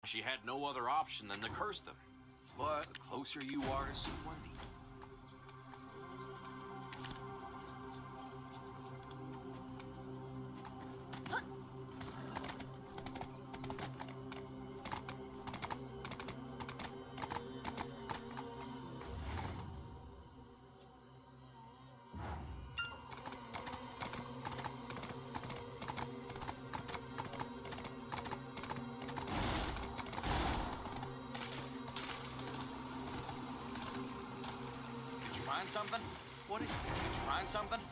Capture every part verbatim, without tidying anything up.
she had no other option than to curse them. But the closer you are to Wendy. Find something? What is it? Did you find something?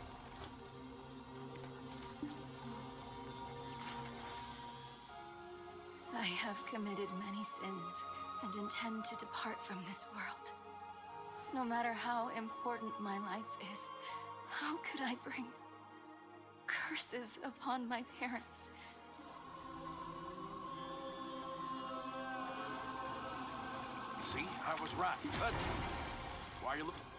I have committed many sins and intend to depart from this world. No matter how important my life is, how could I bring curses upon my parents? See, I was right. Good. Why are you looking?